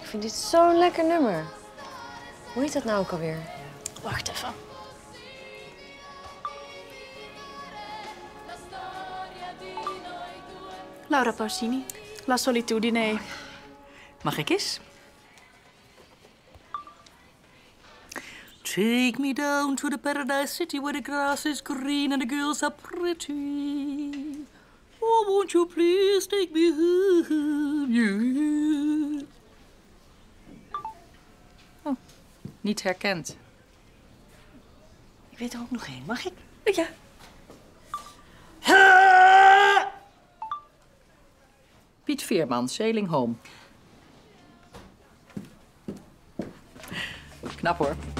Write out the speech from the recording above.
Ik vind dit zo'n lekker nummer. Hoe heet dat nou ook alweer? Wacht even. Laura Pausini, La Solitudine. Mag ik eens? Take me down to the paradise city where the grass is green and the girls are pretty. Oh, won't you please take me home? Yeah. Oh, niet herkend. Ik weet er ook nog één. Mag ik? Ja. Piet Veerman, Sailing Home. Knap hoor.